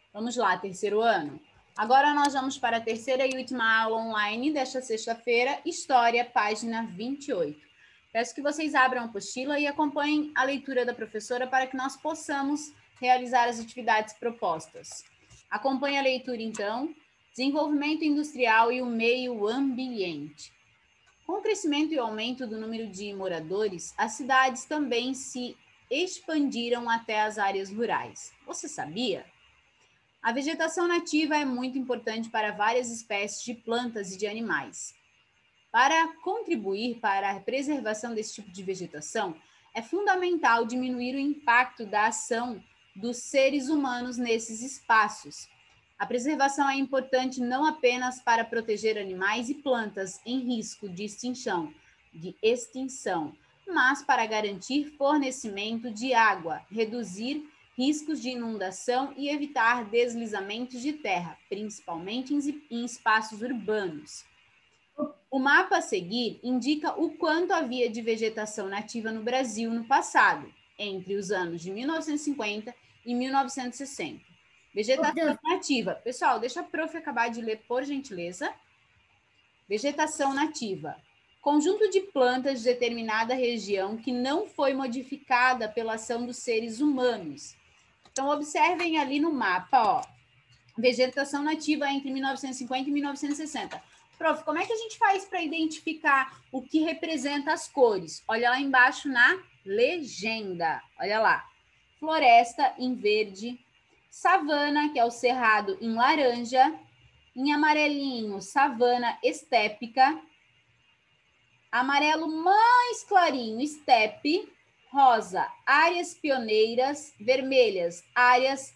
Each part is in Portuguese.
Vamos lá, terceiro ano. Agora nós vamos para a terceira e última aula online desta sexta-feira, História, página 28. Peço que vocês abram a apostila e acompanhem a leitura da professora para que nós possamos realizar as atividades propostas. Acompanhe a leitura, então. Desenvolvimento industrial e o meio ambiente. Com o crescimento e o aumento do número de moradores, as cidades também se expandiram até as áreas rurais. Você sabia? A vegetação nativa é muito importante para várias espécies de plantas e de animais. Para contribuir para a preservação desse tipo de vegetação, é fundamental diminuir o impacto da ação dos seres humanos nesses espaços. A preservação é importante não apenas para proteger animais e plantas em risco de extinção, mas para garantir fornecimento de água, reduzir riscos de inundação e evitar deslizamentos de terra, principalmente em espaços urbanos. O mapa a seguir indica o quanto havia de vegetação nativa no Brasil no passado, entre os anos de 1950 e 1960. Vegetação nativa. Pessoal, deixa a prof acabar de ler, por gentileza. Vegetação nativa. Conjunto de plantas de determinada região que não foi modificada pela ação dos seres humanos. Então, observem ali no mapa, ó, vegetação nativa entre 1950 e 1960. Prof, como é que a gente faz para identificar o que representa as cores? Olha lá embaixo na legenda. Olha lá. Floresta em verde, savana, que é o cerrado, em laranja, em amarelinho, savana estépica, amarelo mais clarinho, estepe, rosa, áreas pioneiras, vermelhas, áreas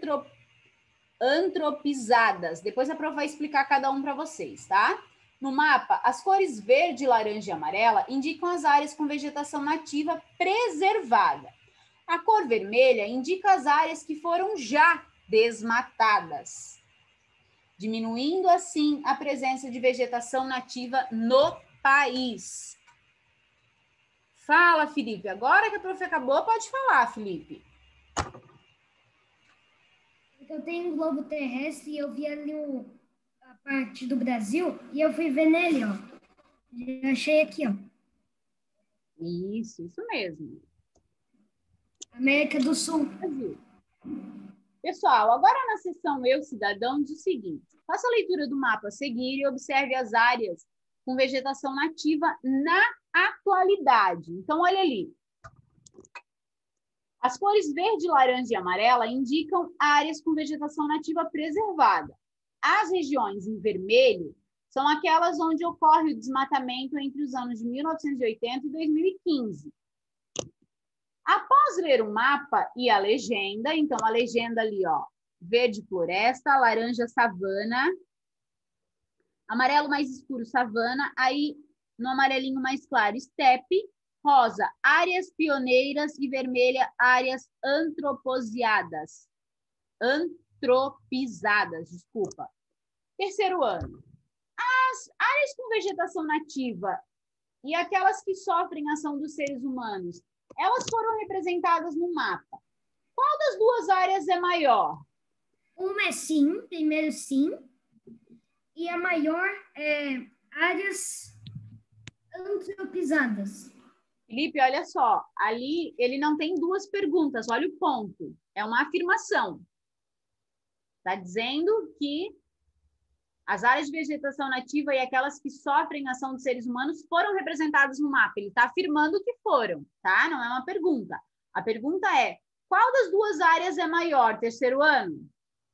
antropizadas. Depois a prof vai explicar cada um para vocês, tá? No mapa, as cores verde, laranja e amarela indicam as áreas com vegetação nativa preservada. A cor vermelha indica as áreas que foram já desmatadas, diminuindo assim a presença de vegetação nativa no país. Fala, Felipe. Agora que a prof acabou, pode falar, Felipe. Eu tenho um globo terrestre e eu vi ali a parte do Brasil e eu fui ver nele, ó. Eu achei aqui, ó. Isso mesmo. América do Sul. Brasil. Pessoal, agora na seção Eu, Cidadão, diz o seguinte. Faça a leitura do mapa a seguir e observe as áreas com vegetação nativa na atualidade. Então, olha ali. As cores verde, laranja e amarela indicam áreas com vegetação nativa preservada. As regiões em vermelho são aquelas onde ocorre o desmatamento entre os anos de 1980 e 2015. Após ler o mapa e a legenda, então a legenda ali, ó, verde floresta, laranja savana, amarelo mais escuro savana, aí no amarelinho mais claro estepe, rosa áreas pioneiras e vermelha áreas antropizadas. Desculpa. Terceiro ano. As áreas com vegetação nativa e aquelas que sofrem ação dos seres humanos, elas foram representadas no mapa. Qual das duas áreas é maior? Uma é sim, primeiro sim, e a maior é áreas antropizadas. Felipe, olha só, ali ele não tem duas perguntas, olha o ponto. É uma afirmação. Está dizendo que as áreas de vegetação nativa e aquelas que sofrem ação dos seres humanos foram representadas no mapa. Ele está afirmando que foram, tá? Não é uma pergunta. A pergunta é, qual das duas áreas é maior, terceiro ano?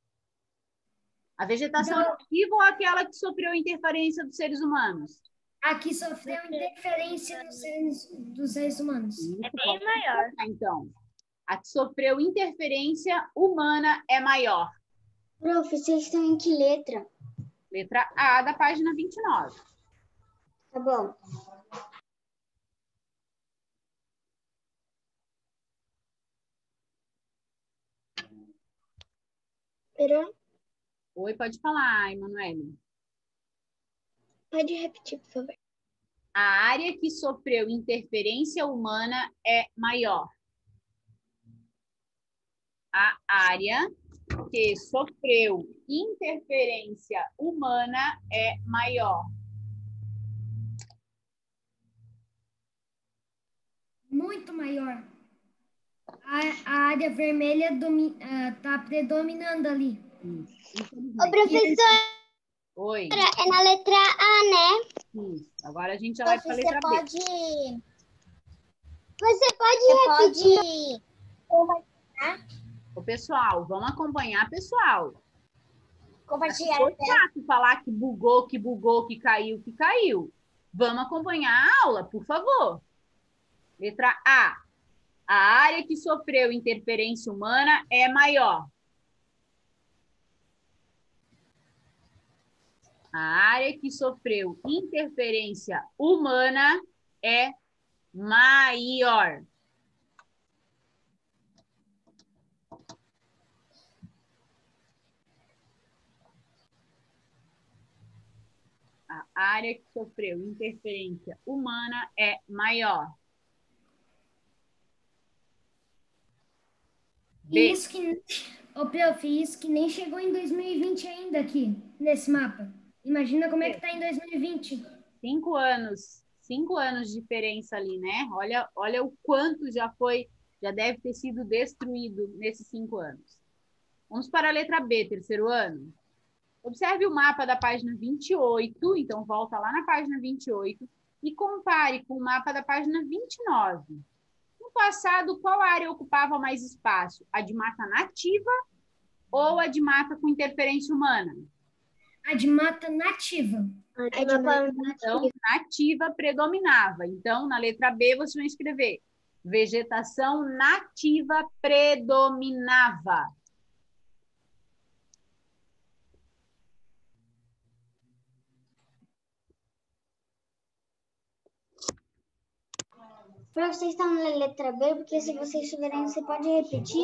A vegetação nativa ou aquela que sofreu interferência dos seres humanos? A que sofreu interferência dos seres humanos. É bem maior. Então, a que sofreu interferência humana é maior. Prof, vocês estão em que letra? Letra A da página 29. Tá bom. Pera. Oi, pode falar, Emanuele. Pode repetir, por favor. A área que sofreu interferência humana é maior. A área que sofreu interferência humana é maior? Muito maior. A área vermelha está predominando ali. Isso, Ô, infelizmente. professora, Oi. é na letra A, né? Isso. Agora a gente já vai para a letra B. Você pode repetir? Ô, pessoal, vamos acompanhar, pessoal. Compartilhar Foi chato falar que bugou, que caiu, que caiu. Vamos acompanhar a aula, por favor. Letra A. A área que sofreu interferência humana é maior. A área que sofreu interferência humana é maior. A área que sofreu interferência humana é maior. B. Isso que, ô, prof, isso que nem chegou em 2020 ainda aqui, nesse mapa. Imagina como é que tá em 2020. 5 anos de diferença ali, né? Olha o quanto já deve ter sido destruído nesses 5 anos. Vamos para a letra B, terceiro ano. Observe o mapa da página 28, então volta lá na página 28 e compare com o mapa da página 29. No passado, qual área ocupava mais espaço? A de mata nativa ou a de mata com interferência humana? A de mata nativa. Então, nativa predominava. Então, na letra B, você vai escrever vegetação nativa predominava. Para vocês estão na letra B, porque se vocês estiverem, você pode repetir?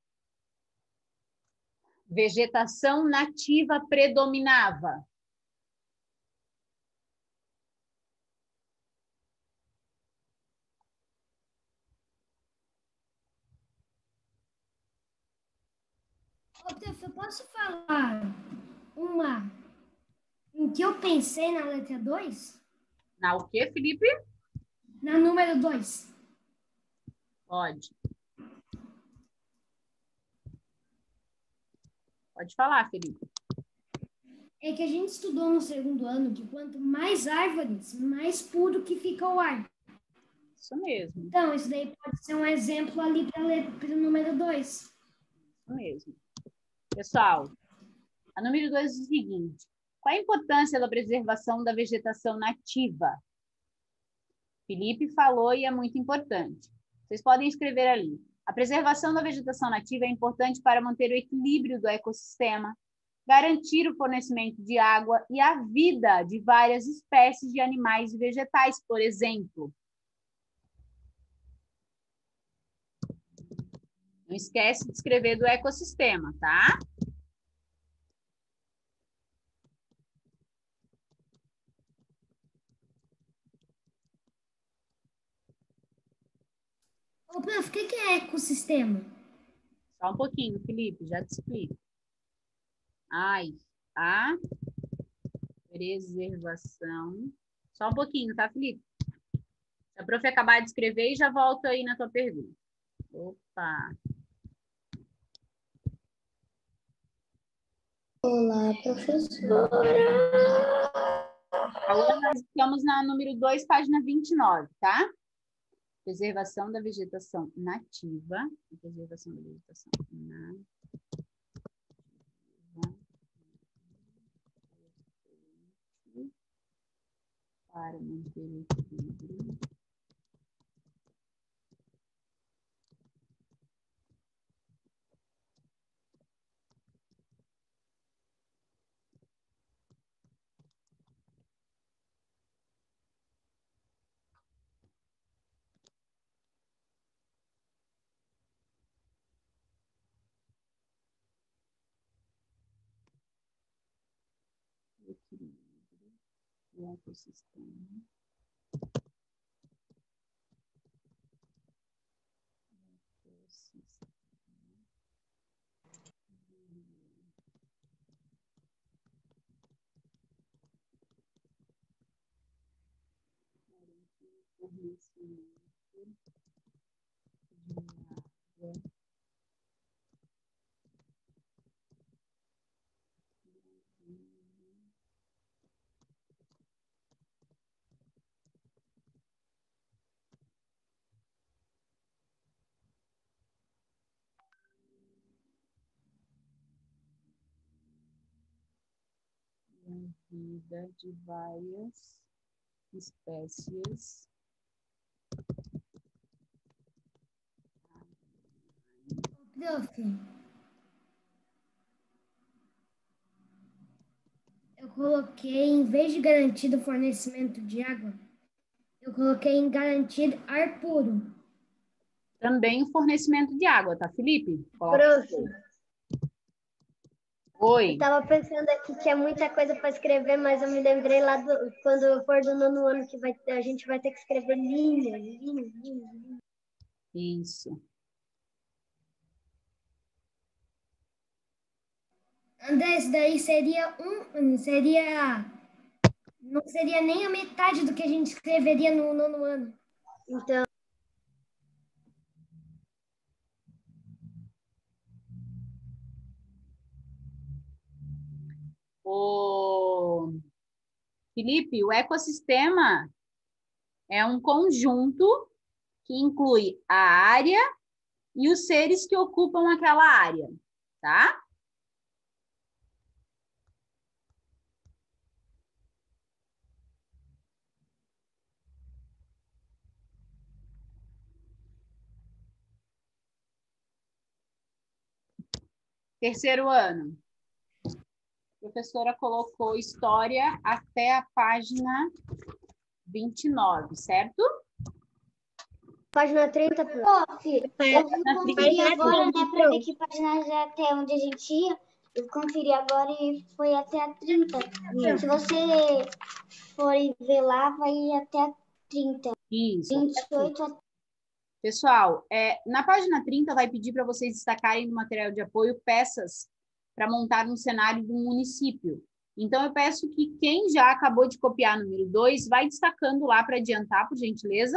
Vegetação nativa predominava. Ô, prof, eu posso falar uma em que eu pensei na letra 2? Na o quê, Felipe? Na número 2. Pode. Pode falar, Felipe. É que a gente estudou no segundo ano que quanto mais árvores, mais puro que fica o ar. Isso mesmo. Então, isso daí pode ser um exemplo ali para o número 2. Isso mesmo. Pessoal, a número 2 é o seguinte. Qual a importância da preservação da vegetação nativa? Felipe falou e é muito importante. Vocês podem escrever ali. A preservação da vegetação nativa é importante para manter o equilíbrio do ecossistema, garantir o fornecimento de água e a vida de várias espécies de animais e vegetais, por exemplo. Não esquece de escrever do ecossistema, tá? Ô, prof, o que é ecossistema? Só um pouquinho, Felipe, já te explico. Ai, a preservação. Só um pouquinho, tá, Felipe? Se a prof acabar de escrever e já volto aí na tua pergunta. Opa! Olá, professora. Agora nós estamos na número 2, página 29, tá? Preservação da vegetação nativa. Preservação da vegetação nativa. Para manter o equilíbrio. Equilíbrio do ecossistema. Vida de várias espécies. Prof, eu coloquei, em vez de garantido fornecimento de água, eu coloquei em garantir ar puro. Também o fornecimento de água, tá, Felipe? Coloca. Prof, Oi. eu tava pensando aqui que é muita coisa para escrever, mas eu me lembrei lá quando eu for do 9º ano que a gente vai ter que escrever linha. Isso. André, isso daí não seria nem a metade do que a gente escreveria no 9º ano. Então, O Felipe, o ecossistema é um conjunto que inclui a área e os seres que ocupam aquela área, tá? Terceiro ano. A professora colocou história até a página 29, certo? página 30, prof. Eu vou conferir agora, né, para ver Pronto. que página já até onde a gente ia. Eu conferi agora e foi até a 30. Se você for ver lá, vai até a 30. Isso. 28 a... Pessoal, na página 30 vai pedir para vocês destacarem no material de apoio peças para montar um cenário de um município. Então, eu peço que quem já acabou de copiar número 2, vai destacando lá para adiantar, por gentileza.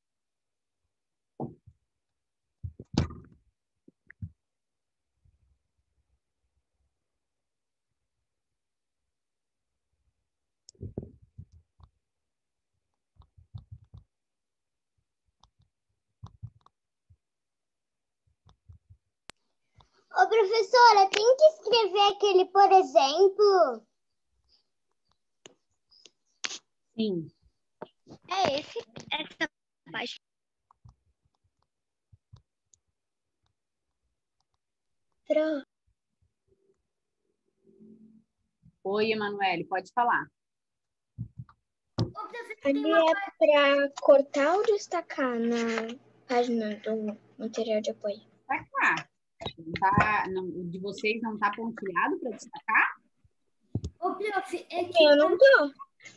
Ô, professora, tem que escrever aquele, por exemplo? Sim. É essa página. Oi, Emanuele, pode falar. Ali é para cortar ou destacar na página do material de apoio? Destacar. O de vocês não está pontilhado para destacar? Ô, prof, é que Eu não tô.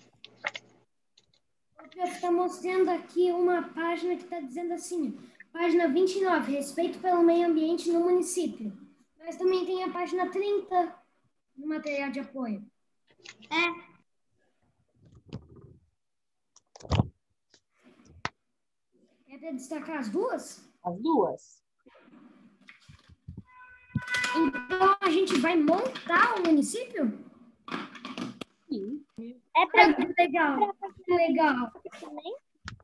o prof está mostrando aqui uma página que está dizendo assim, página 29, respeito pelo meio ambiente no município. Mas também tem a página 30 no material de apoio. É para destacar as duas? As duas. Então, a gente vai montar o município? Sim. É para Ai, que legal, que legal. também?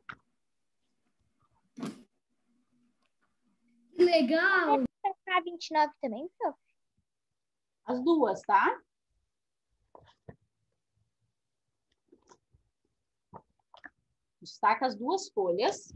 Que legal. Para 29 também, prof? As duas, tá? Destaca as duas folhas.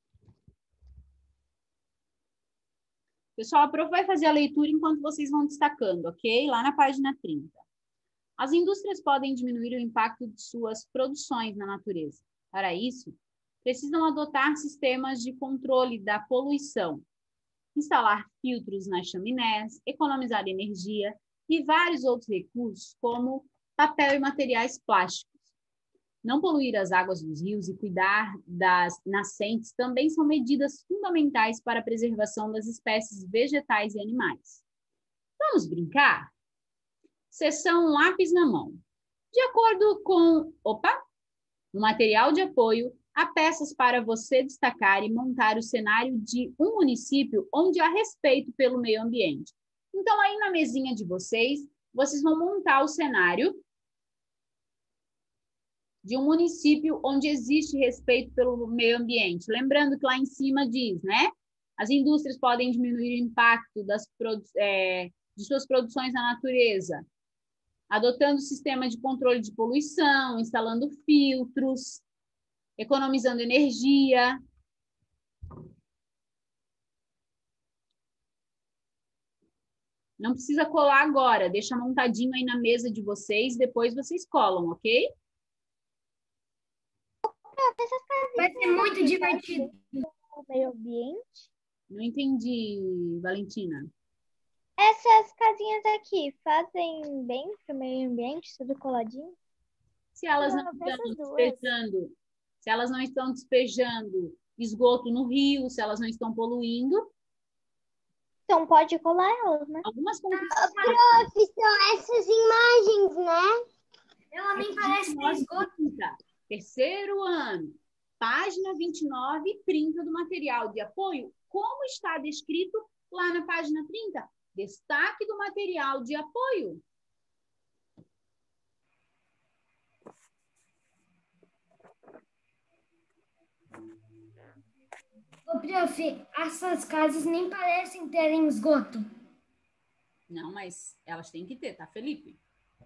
Pessoal, a prof vai fazer a leitura enquanto vocês vão destacando, ok? Lá na página 30. As indústrias podem diminuir o impacto de suas produções na natureza. Para isso, precisam adotar sistemas de controle da poluição, instalar filtros nas chaminés, economizar energia e vários outros recursos, como papel e materiais plásticos. Não poluir as águas dos rios e cuidar das nascentes também são medidas fundamentais para a preservação das espécies vegetais e animais. Vamos brincar? Seção lápis na mão. De acordo com... no material de apoio, Há peças para você destacar e montar o cenário de um município onde há respeito pelo meio ambiente. Então, aí na mesinha de vocês, vocês vão montar o cenário de um município onde existe respeito pelo meio ambiente. Lembrando que lá em cima diz, né? As indústrias podem diminuir o impacto de suas produções na natureza, adotando sistema de controle de poluição, instalando filtros, economizando energia. Não precisa colar agora, deixa montadinho aí na mesa de vocês, depois vocês colam, ok? Vai ser muito divertido. O meio ambiente. Não entendi, Valentina. Essas casinhas aqui fazem bem para o meio ambiente, tudo coladinho? Se elas não Não, estão essas duas. despejando, se elas não estão despejando esgoto no rio, se elas não estão poluindo, Então pode colar elas, né? algumas Prof, são essas imagens, né? Ela nem parece ter esgoto. Terceiro ano, página 29 e 30 do material de apoio, como está descrito lá na página 30. Destaque do material de apoio. Ô, prof, essas casas nem parecem terem esgoto. Não, mas elas têm que ter, tá, Felipe?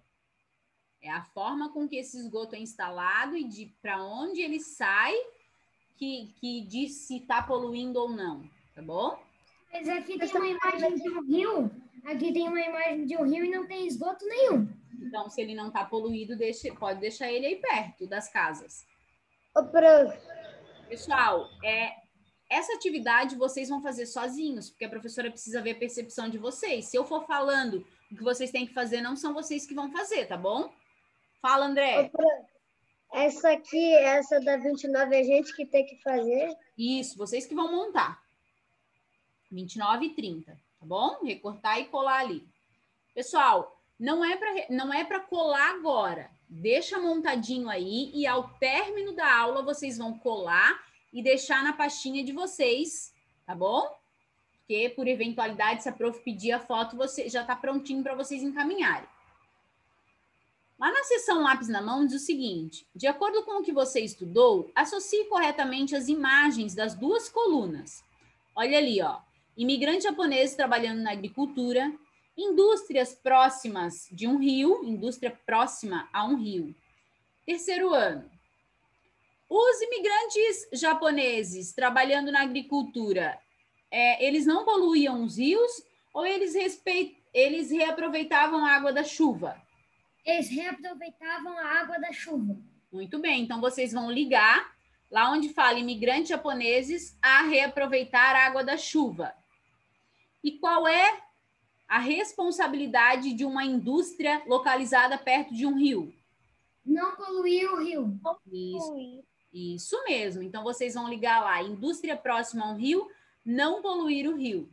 É a forma com que esse esgoto é instalado e de para onde ele sai que diz se está poluindo ou não, tá bom? Mas aqui tem uma imagem de um rio. Aqui tem uma imagem de um rio e não tem esgoto nenhum. Então, se ele não está poluído, pode deixar ele aí perto das casas. Ô, prof, Pessoal, essa atividade vocês vão fazer sozinhos, porque a professora precisa ver a percepção de vocês. Se eu for falando o que vocês têm que fazer, não são vocês que vão fazer, tá bom? Fala, André. ô, prof, essa aqui, essa da 29, é a gente que tem que fazer? Isso, vocês que vão montar. 29 e 30, tá bom? Recortar e colar ali. Pessoal, não é para colar agora. Deixa montadinho aí e ao término da aula vocês vão colar e deixar na pastinha de vocês, tá bom? Porque por eventualidade, se a prof pedir a foto, você já está prontinho para vocês encaminharem. Lá na seção lápis na mão diz o seguinte: de acordo com o que você estudou, associe corretamente as imagens das duas colunas. Olha ali, ó. Imigrante japonês trabalhando na agricultura, indústrias próximas de um rio, indústria próxima a um rio. Terceiro ano. Os imigrantes japoneses trabalhando na agricultura, eles não poluíam os rios ou eles reaproveitavam a água da chuva? Eles reaproveitavam a água da chuva. Muito bem, então vocês vão ligar lá onde fala imigrantes japoneses a reaproveitar a água da chuva. E qual é a responsabilidade de uma indústria localizada perto de um rio? Não poluir o rio. Isso mesmo. Então, vocês vão ligar lá, indústria próxima a um rio, não poluir o rio.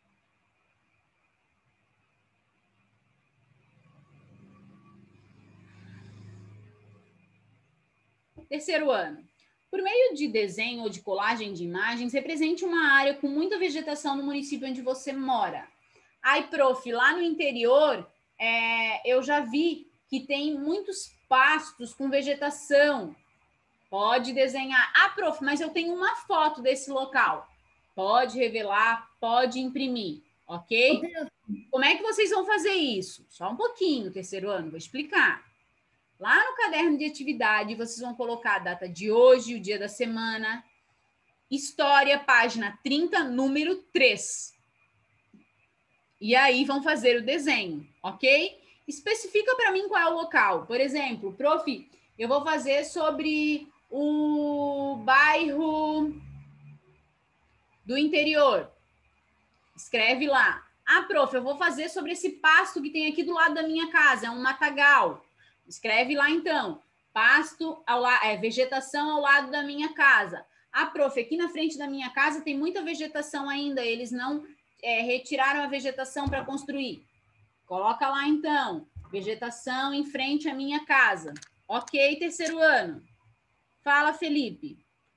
Terceiro ano. Por meio de desenho ou de colagem de imagens, represente uma área com muita vegetação no município onde você mora. Ai, prof, lá no interior, eu já vi que tem muitos pastos com vegetação. Pode desenhar. Ah, prof, mas eu tenho uma foto desse local. Pode revelar, pode imprimir, ok? Como é que vocês vão fazer isso? Só um pouquinho, terceiro ano, vou explicar. Lá no caderno de atividade, vocês vão colocar a data de hoje, o dia da semana, história, página 30, número 3. E aí vão fazer o desenho, ok? Especifica para mim qual é o local. Por exemplo, prof, eu vou fazer sobre o bairro do interior. Escreve lá. Ah, prof, eu vou fazer sobre esse pasto que tem aqui do lado da minha casa, é um matagal. Escreve lá, então. Pasto, vegetação ao lado da minha casa. Ah, prof, aqui na frente da minha casa tem muita vegetação ainda, eles não retiraram a vegetação para construir. Coloca lá, então. Vegetação em frente à minha casa. Ok, terceiro ano. Fala, Felipe.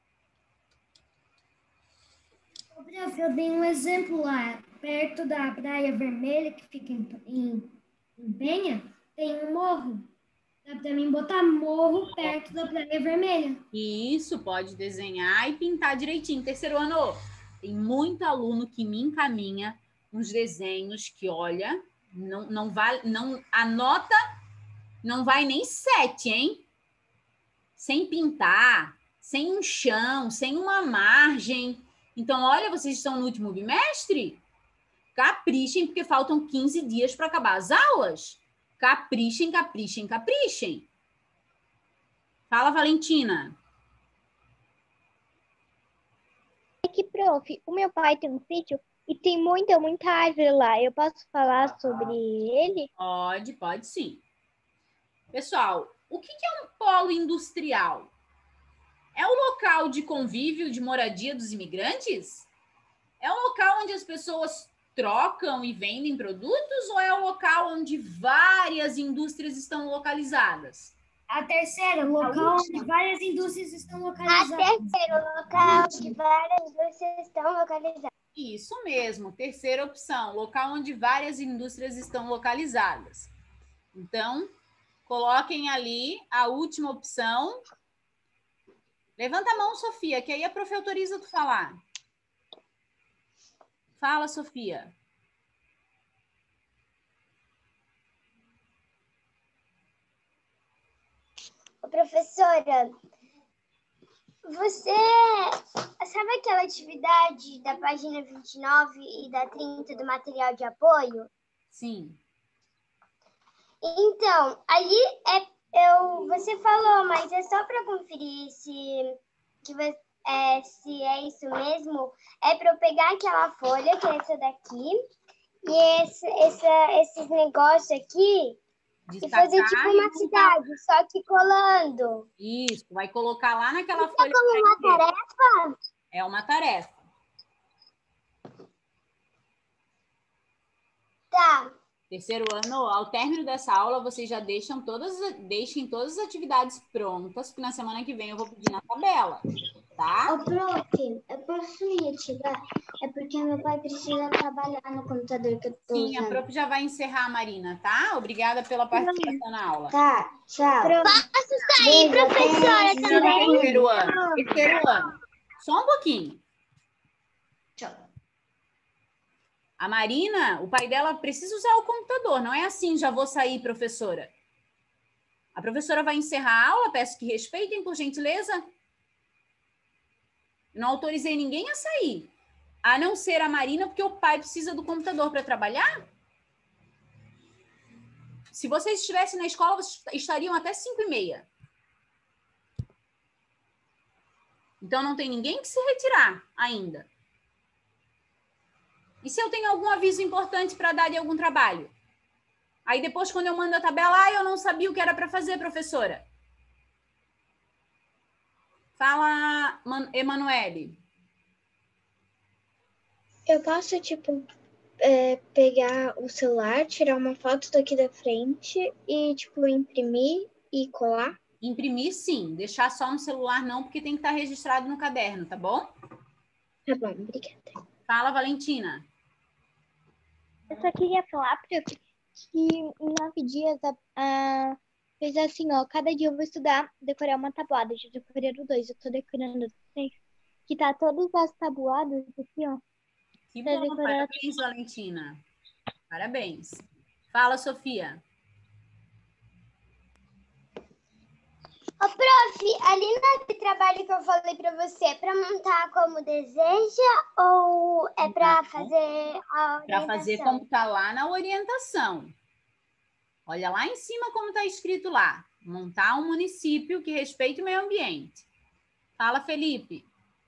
Prof, eu dei um exemplo lá, perto da Praia Vermelha, que fica em Penha, tem um morro. Dá para mim botar morro perto da Praia Vermelha. Isso, pode desenhar e pintar direitinho. Terceiro ano, tem muito aluno que me encaminha uns desenhos que, olha, não vale, não, a nota não vai nem 7, hein? Sem pintar, sem um chão, sem uma margem. Então, olha, vocês estão no último bimestre? Caprichem, porque faltam 15 dias para acabar as aulas. Caprichem, caprichem, caprichem. Fala, Valentina. É que, prof, o meu pai tem um sítio e tem muita árvore lá. Eu posso falar sobre ele? Pode sim. Pessoal, o que é um polo industrial? É o local de convívio, de moradia dos imigrantes? É um local onde as pessoas trocam e vendem produtos ou é o local onde várias indústrias estão localizadas? A terceira, local onde várias indústrias estão A localizadas. terceira, local onde várias indústrias estão localizadas. Isso mesmo, terceira opção, local onde várias indústrias estão localizadas. Então, coloquem ali a última opção. Levanta a mão, Sofia, que aí a prof autoriza tu falar. Fala, Sofia. Professora, você sabe aquela atividade da página 29 e da 30 do material de apoio? Sim. Então, ali você falou, mas é só para conferir se é isso mesmo. É para eu pegar aquela folha, que é essa daqui, e esses negócios aqui, e fazer tipo uma cidade, só que colando. Isso, vai colocar lá naquela Isso folha. é como uma tarefa? É uma tarefa. Tá. Terceiro ano, ao término dessa aula, vocês já deixem todas as atividades prontas, porque na semana que vem eu vou pedir na tabela, tá? Ô, prof, eu posso ir tirar? É porque meu pai precisa trabalhar no computador que eu tô Sim, a usando. prof já vai encerrar, Marina, tá? Obrigada pela participação na aula. Tá, tchau. Posso sair, professora, também? Terceiro ano. Terceiro ano. Só um pouquinho. Tchau. A Marina, o pai dela precisa usar o computador, não é assim, já vou sair, professora. A professora vai encerrar a aula, peço que respeitem, por gentileza. Não autorizei ninguém a sair, a não ser a Marina, porque o pai precisa do computador para trabalhar. Se vocês estivessem na escola, vocês estariam até 5h30. Então, não tem ninguém que se retirar ainda. E se eu tenho algum aviso importante para dar de algum trabalho? Aí depois, quando eu mando a tabela, eu não sabia o que era para fazer, professora. Fala, Emanuele. Eu posso, tipo, pegar o celular, tirar uma foto daqui da frente e, tipo, imprimir e colar? Imprimir, sim. Deixar só no celular, não, porque tem que estar registrado no caderno, tá bom? Tá bom, obrigada. Fala, Valentina. Eu só queria falar, prof, que em 9 dias fez assim, ó, cada dia eu vou estudar, decorar uma tabuada. Já decorei o 2, eu tô decorando o 3. Que tá todas as tabuadas aqui, ó. Que Pra bom, decorar. parabéns, Valentina. Parabéns. Fala, Sofia. Ô, prof, ali naquele trabalho que eu falei para você, é para montar como deseja ou é para fazer a orientação? Para fazer como está lá na orientação. Olha lá em cima como está escrito lá. Montar um município que respeite o meio ambiente. Fala, Felipe.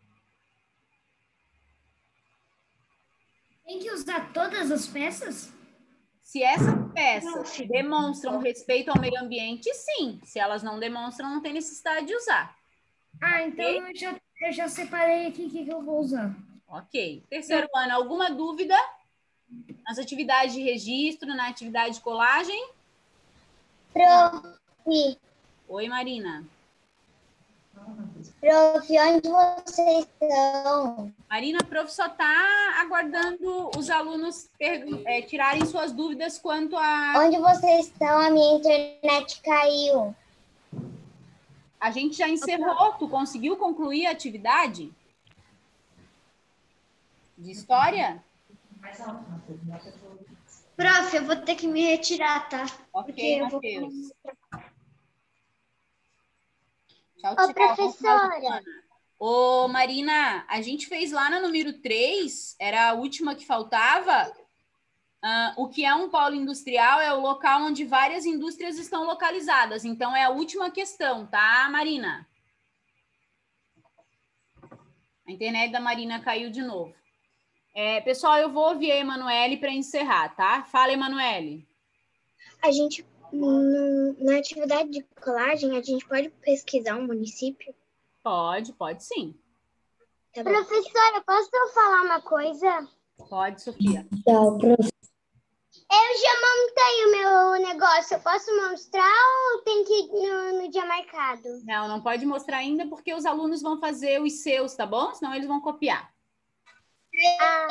Tem que usar todas as peças? Se essas peças demonstram respeito ao meio ambiente, sim. Se elas não demonstram, não tem necessidade de usar. Ah, então eu já separei aqui o que eu vou usar. Ok. Terceiro ano, alguma dúvida? Nas atividades de registro, na atividade de colagem? Prof, Oi, Marina. Prof, onde vocês estão? Marina, prof, só está aguardando os alunos tirarem suas dúvidas quanto a... Onde vocês estão? A minha internet caiu. A gente já encerrou. Tu conseguiu concluir a atividade de história? Prof, eu vou ter que me retirar, tá? Ok, Matheus. Tchau, Ô, tchau. professora. Ô, Marina, a gente fez lá no número 3, era a última que faltava. O que é um polo industrial é o local onde várias indústrias estão localizadas. Então, é a última questão, tá, Marina? A internet da Marina caiu de novo. Pessoal, eu vou ouvir a Emanuele para encerrar, tá? Fala, Emanuele. A gente, na atividade de colagem, a gente pode pesquisar um município? Pode sim. Tá bom. Professora, posso falar uma coisa? Pode, Sofia. Tchau, prof. Eu já montei o meu negócio. Eu posso mostrar ou tem que ir no dia marcado? Não pode mostrar ainda porque os alunos vão fazer os seus, tá bom? Senão eles vão copiar. Ah,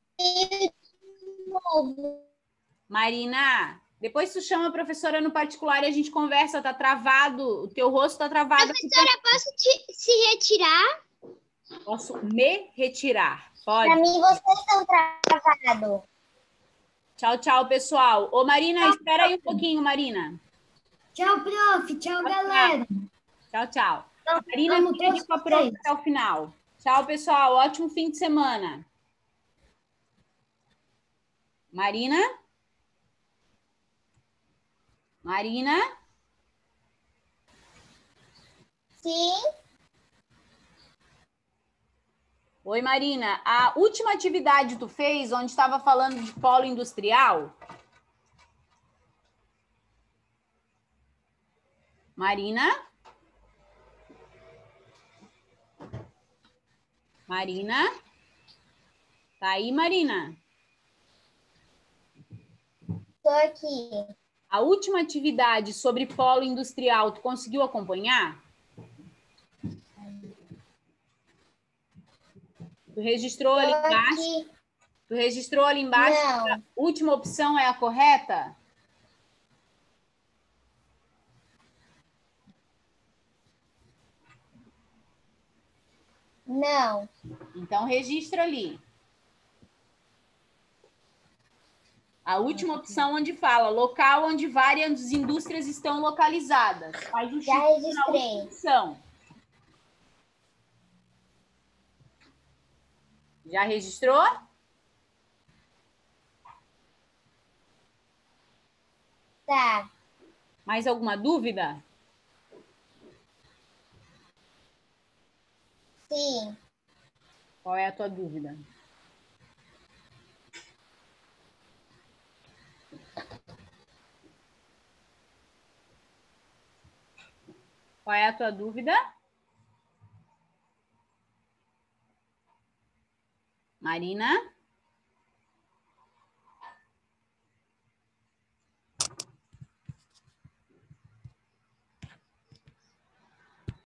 Marina, depois tu chama a professora no particular e a gente conversa, tá travado, o teu rosto tá travado. professora, posso se retirar? Posso me retirar, pode. Pra mim, vocês estão travados. Tchau, tchau, pessoal. Ô, Marina, espera aí um pouquinho, Marina. Tchau, prof. Tchau, galera. Tchau, tchau. Marina, amo fica aqui todos com a prof vocês. até o final. Tchau, pessoal. Ótimo fim de semana. Marina? Marina? Sim. Oi, Marina. A última atividade tu fez, onde estava falando de polo industrial? Marina? Marina? Tá aí, Marina? Tô aqui. A última atividade sobre polo industrial, tu conseguiu acompanhar? Tu registrou ali embaixo? Tu registrou ali embaixo? Não. A última opção é a correta? Não. Então, registra ali. A última opção onde fala local onde várias indústrias estão localizadas. Faz o Já X na registrei. última opção. Já registrou? Tá. Mais alguma dúvida? Sim. Qual é a tua dúvida? Qual é a tua dúvida? Marina?